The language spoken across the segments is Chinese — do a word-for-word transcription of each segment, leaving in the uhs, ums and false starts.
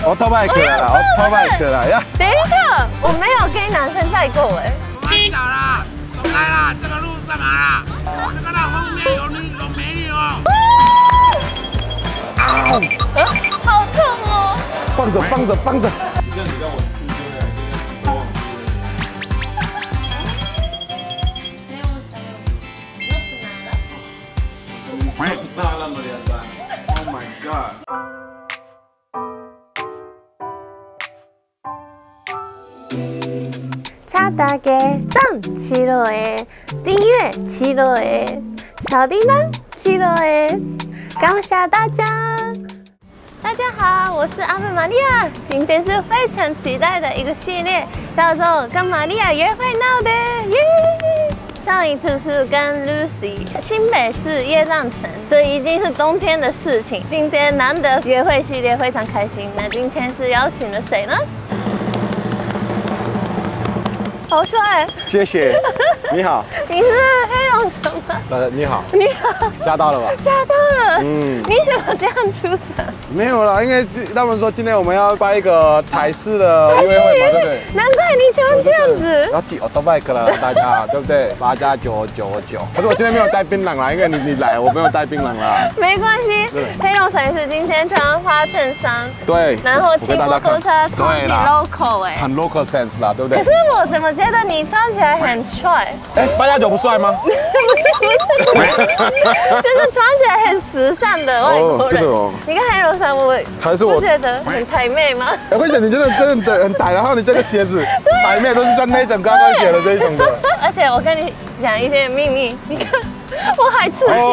auto bike 啦 ，auto bike 啦呀！ 等一下，我没有跟男生载过哎。 我小啦，走开啦！这个路干嘛啦？那个那后面有女有美女哦。 啊，好痛哦！ 放着放着放着。 这样子让我注意了，今天忘记了。 没有什么，那怎么了？ 那那么厉害 ！Oh my god！ 请大家赞起来，订阅起来，小叮当起来，感谢大家！大家好，我是阿妹玛利亚，今天是非常期待的一个系列，叫做《跟玛利亚约会闹的》耶！上一次是跟 Lucy 新北市耶诞城，这已经是冬天的事情。今天难得约会系列，非常开心。那今天是邀请了谁呢？好帅！ 谢谢，你好， 你是黑龙城吗？ 呃，你好， 你好， 吓到了吧？ 吓到了。 嗯， 你怎么这样出场？ 没有啦，因为他们说今天我们要办一个台式的约会嘛，对不对？ 难怪你喜欢这样子。 要骑 auto bike 了，大家对不对？八加九九九。可是我今天没有带槟榔啦，因为你你来，我没有带槟榔啦。 没关系，黑龙城是今天穿花衬衫， 对， 然后骑摩托车，超级 local 哎， 很 local sense 啦，对不对？ 可是我怎么觉得你穿起来很帅？ 哎，八加九不帅吗？ 不是不是，就是穿起来很时尚的外国人。 哦， 你看黑龙城，我还是我不觉得很台妹吗？ 我跟你讲，你真的真的很歹，然后你这个鞋子，台面都是穿那种刚刚写的这一种的。 而且我跟你讲一些秘密，你看我还刺青。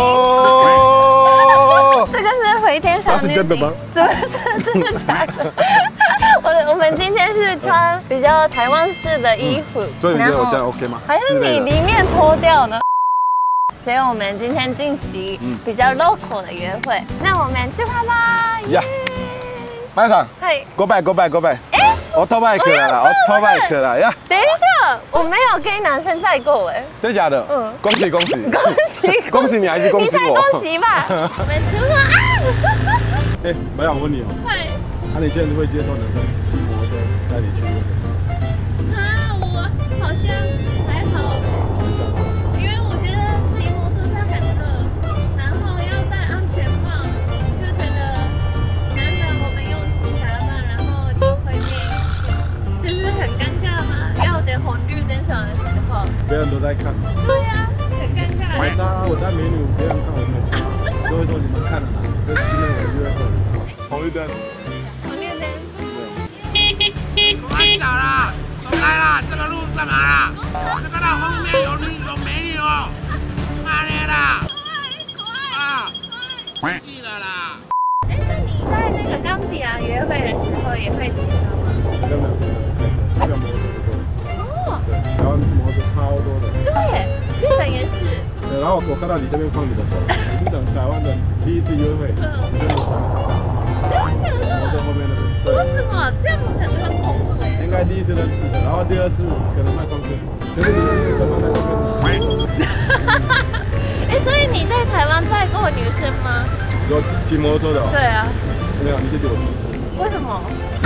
哦， 这个是回天小女警。 是真的吗？ 这是真的假的？我我们今天是穿比较台湾式的衣服， 所以你觉得我这样 OK 吗？ 还是你里面脱掉呢？所以我们今天进行比较 local 的约会，那我们出发吧！耶！ 班长， 嗨 ，Go back, Go back, Go back。哎 ，auto bike 啦 ，auto bike 啦呀！ 等一下，我没有跟男生载过哎。 真的假的？嗯。恭喜恭喜！ 恭喜恭喜你还是恭喜我？ 你才恭喜吧！我们出发啊！ 哎，白想问你哦， 嗨， 那你现在会接受男生骑摩托车带你去约会？ 啊，我好像还好，因为我觉得骑摩托车很热，然后要戴安全帽，就觉得难得我们用心打扮，然后会面，就是很尴尬嘛。要等红绿灯上的时候， 别人都在看。 对呀、很尴尬。 没差，我带美女，别人看我没差，都会说你们看了哪？这是今天我的约会。红绿灯。 红绿灯。 我小啦，走开啦！这个路干嘛啦？那个那后面有女有美女哦。妈的啦！啊，记了啦。 哎，那你在那个冈比亚约会的时候也会骑车吗？ 根本不能开车，要摩托车多。 哦。 对，台湾摩托车超多的。 对，日本也是。 对，然后我看到你这边放你的手，你讲台湾的第一次约会，你真的手对啊，这样摩托车后面那边。 为什么这样很很恐怖哎？ 应该第一次认识的，然后第二次可能卖方便，可是你认识干嘛在那边？ 哎，所以你在台湾载过女生吗？ 有骑摩托车的哦？ 对啊。 没有，你是我第一次。 为什么？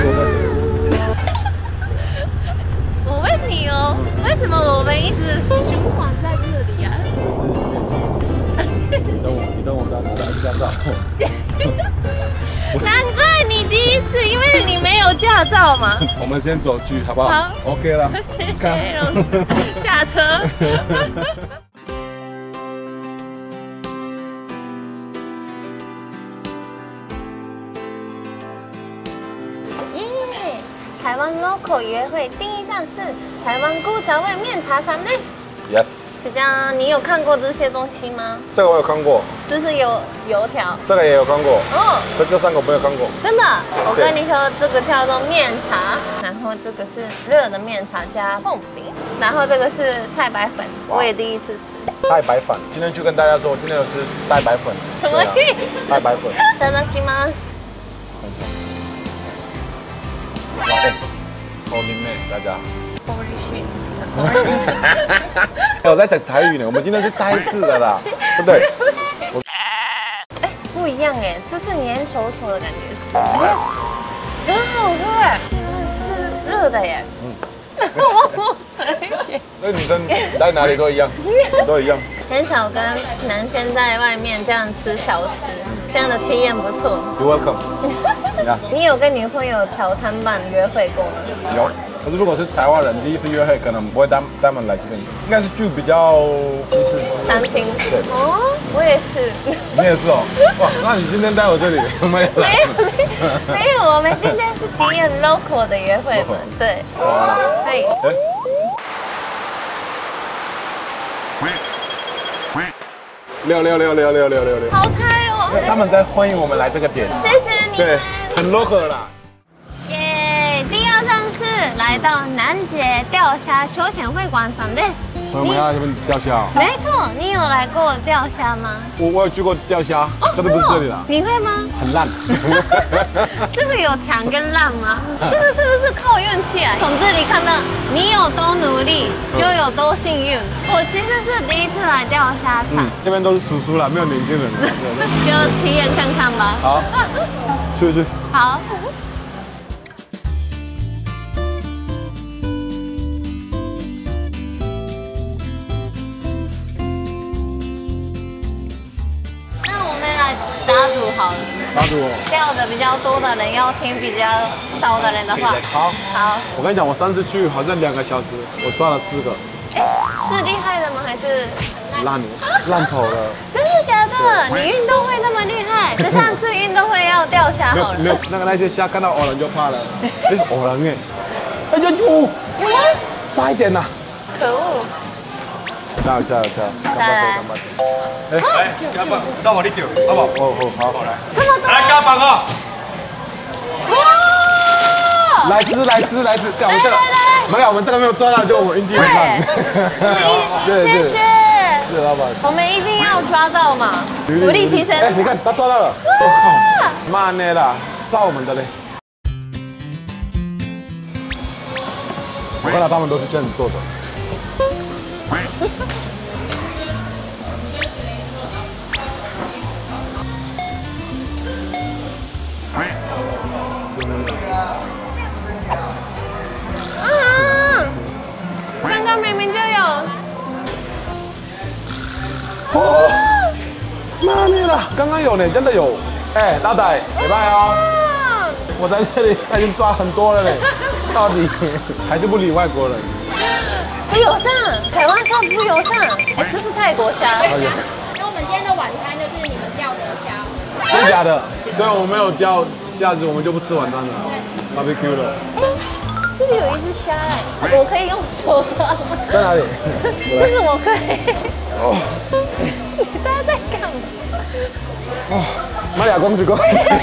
我我问你哦，为什么我们一直循环在这里啊？ 这是练习。你等我，你等我拿拿驾照。 难怪你第一次，因为你没有驾照嘛。 我们先走去好不好？ 好 ，OK 了。 谢谢老师，下车。耶！台湾 local 约会第一站是台湾古早味面茶餐厅。 Yes。 这样你有看过这些东西吗？ 这个我有看过。 这是油油条。 这个也有看过。 哦。 这这三个我没有看过。 真的？我跟你说，这个叫做面茶，然后这个是热的面茶加凤饼，然后这个是太白粉，我也第一次吃。 太白粉，今天就跟大家说，我今天有吃太白粉。 什么意思？ 太白粉。 いただきます。 哎，好灵美，大家。 Holy shit！ 我在讲台语呢，我们今天是台式的啦，对不对？ 哎，不一样哎，这是黏稠稠的感觉。哦，很好色的耶。嗯。 那女生在哪里都一样，都一样。 很少跟男生在外面这样吃小吃，这样的体验不错。 You're welcome 。 你有跟女朋友调摊办约会过吗？ 有。可是如果是台湾人第一次约会，可能不会带带他们来这边，应该是去比较意式餐厅。 对。 哦，我也是。 你也是哦。哇，那你今天带我这里，我们也没有没有，我们今天是体验 local 的约会嘛？对。可以。 六六六六六六六六。 好开哦！ 他们在欢迎我们来这个点。 谢谢你。 对，很 local 啦。 耶！第二站是来到南捷钓虾休闲会馆场です。 所以我们要这边钓虾。 没错，你有来过钓虾吗？ 我我有去过钓虾，可是不是这里啦。 你会吗？ 很烂。 这个有强跟烂吗？这个是不是靠运气啊？从这里看到你有多努力，就有多幸运。我其实是第一次来钓虾场， 这边都是叔叔啦，没有年轻人。 就体验看看吧。 好，去去。 好。打赌好了， 打赌哦。 钓的比较多的人要听比较少的人的话。 好， 好。 我跟你讲，我上次去好像两个小时，我抓了四个。 哎，是厉害的吗？还是烂烂头了？ 真的假的？你运动会那么厉害？那上次运动会要钓虾好了。 没有，那个那些虾看到偶然就怕了。哎，偶然哎，哎呀有有吗？ 差一点呐。 可恶！ 加油加油加油！ 再来。 哎，来，加棒，到我你钓，好不好？ 哦哦，好，好来。 这么多。 来加棒哦！ 哇！ 来吃来吃来吃，看我们这个，没有，我们这个没有抓到，就我们运气很烂。 谢谢。 谢老板。 我们一定要抓到嘛，努力提升。 哎，你看他抓到了。我靠，慢呢啦，抓我们的嘞。我看到他们都是这样子做的。 啊！刚刚明明就有。 哦，哪里了？刚刚有呢，真的有。哎，大仔，礼拜哦。我在这里，他已经抓很多了嘞。到底还是不理外国人？ 不友善，台湾说不友善。哎，这是泰国虾。 那我们今天的晚餐就是你们钓的虾。 真的假的？所以我们没有钓虾子，我们就不吃晚餐了 ，barbecue 了。 哎，这里有一只虾哎，我可以用手抓吗？ 在哪里？ 这个我可以。哦。大家在干嘛？ 哦，买俩公子公。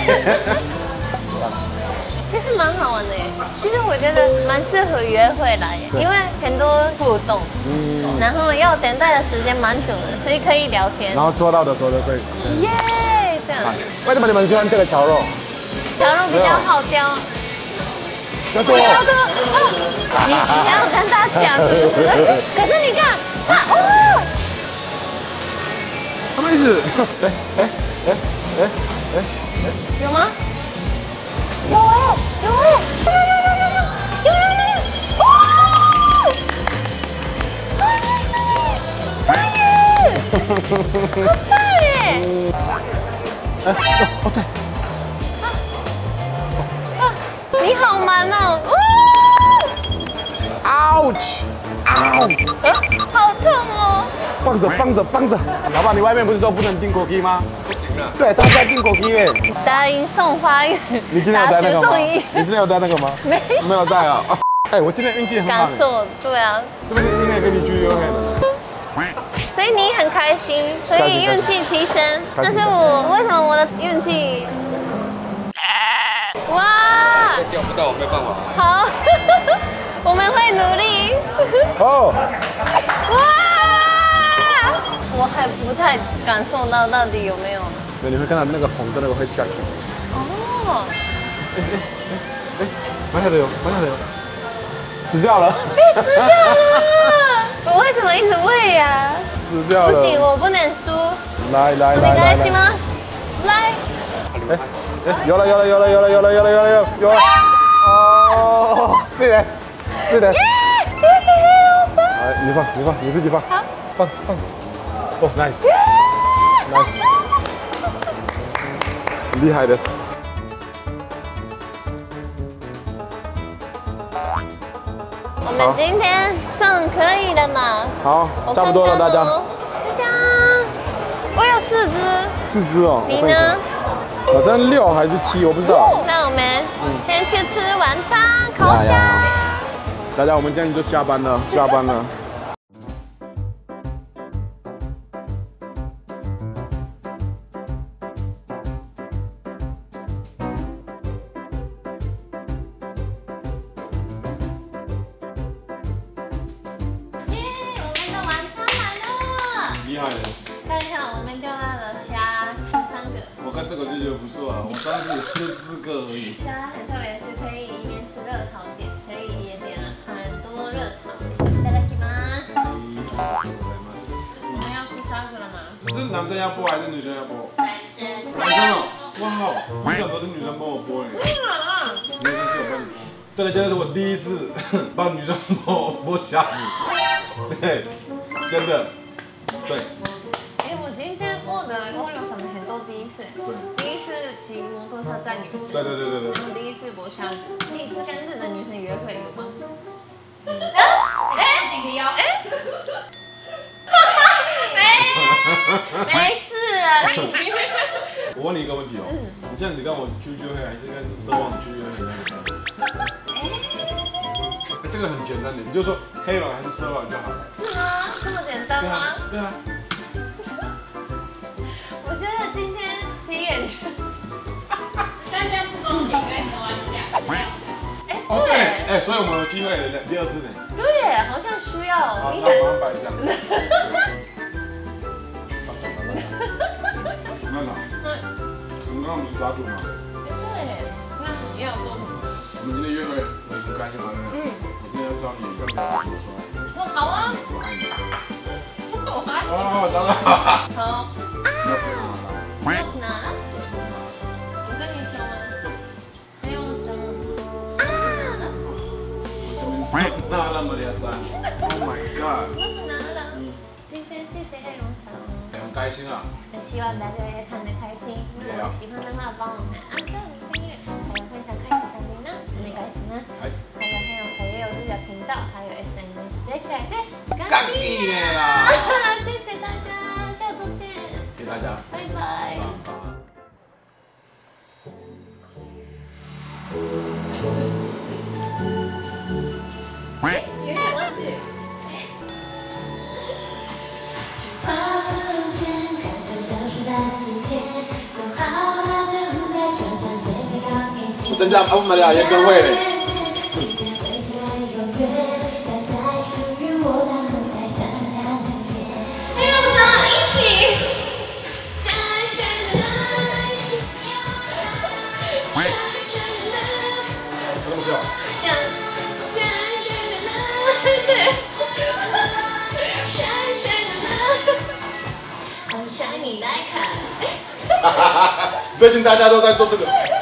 其实蛮好玩的耶，其实我觉得蛮适合约会来耶，因为很多互动，嗯，然后要等待的时间蛮久的，所以可以聊天。 然后抓到的时候就可以。 耶，这样。 为什么你们喜欢这个绞肉？ 绞肉比较好雕。 要多。 要多。你你还要跟他抢是不是？可是你看，他哦， 什么意思？哎哎哎哎哎哎， 有吗？有哎，有哎，有有有有有有有有！哇！张宇，好棒耶！哎，哦对。啊，你好慢哦！ 哇 ！Ouch！ 嗷！ 好痛哦！ 放着放着放着，老板，你外面不是说不能订国旗吗？不行了。对，大家订国旗耶。 答应送花园。 你今天有带那个吗？ 你今天有带那个吗？ 没， 没有带啊。哎，我今天运气很好。 感受，对啊。 是不是今天跟你去约会的？ 所以你很开心，所以运气提升。但是我为什么我的运气？哇！ 钓不到，没办法。 好，我们会努力。 哦。 哇！我还不太感受到到底有没有。 对，你会看到那个红色那个会下去。 哦。 哎哎哎哎，埋下的有，埋下的有，死掉了。 哎，死掉了！我为什么一直喂呀？ 死掉了。 不行，我不能输。 来来来来来来，吗？来。 哎哎，有了有了有了有了有了有了有了有了。哦，是的。 是的。 谢谢黑龙江。 来，你放，你放，你自己放。 好， 放放。哦 ，nice，nice， 厉害的。 我们今天上可以了吗？ 好，差不多了，大家。 就这样。我有四只。 四只哦。 你呢？ 好像六还是七，我不知道。 那我们先去吃晚餐，烤虾。 大家，我们这样就下班了，下班了。厉害的， 看一下，我们钓到的虾是三个。 我看这个就觉得不错啊，我上次就四个而已。 虾很特别，是可以一边吃热炒店，所以也点了很多热炒。いただきます。我们要吃虾子了吗？ 是男生要剥还是女生要剥？ 男生。 男生哦，哇哦，你怎么都是女生帮我剥哎？女生是我帮你剥，这个真的是我第一次帮女生剥剥虾子，对，真的。对， 哎，我今天过的欧流场的很多第一次，第一次骑摩托车载女生， 对对对对对， 然后第一次剥虾子，第一次跟日本女生约会有吗？ 哎，警惕哦！哎， 没没事了。 我问你一个问题哦，你这样子跟我去约会，还是跟周旺去约会？这个很简单的，你就说黑卵还是色卵就好了。 是吗？这么简单吗？ 对啊。 我觉得今天第一眼就， 大家不公平，因为手腕两个。 哎， 哦对， 对， 哎，所以我们有机会第二次呢。 对，好像需要。 好， 你那我们摆一下。那哪？我们刚刚不是打赌吗？ 对，那你要做什么？ 我们今天约会，我很开心嘛，对不对？嗯。我今天要教你要不要怎么说？ 哦，好啊。 我爱你。 我爱你。 哦，当然。 好。 那拿了。我跟你说吗？没有什么。 那那么厉害！Oh my god！ 我拿了。今天谢谢黑龙江。 很开心啊。 那希望大家也看得开心。如果喜欢的话，帮我们按赞、订阅，还有分享开启小铃铛，お願いします。还有黑龙江也有自己的频道，还有 S N S 追起来です。 干你啦！ 谢谢大家，下周见。 谢谢大家， 拜拜。有点忘记。 我真的，我们俩也真会嘞。 黑龙江一起。 这么久？ 这样。I'm shining like a 最近大家都在做这个。